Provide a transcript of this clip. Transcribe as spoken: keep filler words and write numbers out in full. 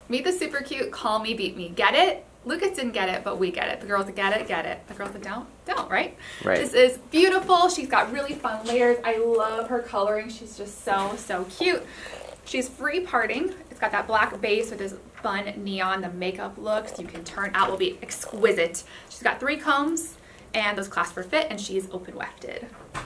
Meet the super cute, call me, beat me. Get it? Lucas didn't get it, but we get it. The girls that get it, get it. The girls that don't, don't, right? Right. This is beautiful. She's got really fun layers. I love her coloring. She's just so, so cute. She's free parting. It's got that black base with this fun neon, the makeup looks. You can turn out, will be exquisite. She's got three combs and those clasps for fit, and she's open wefted.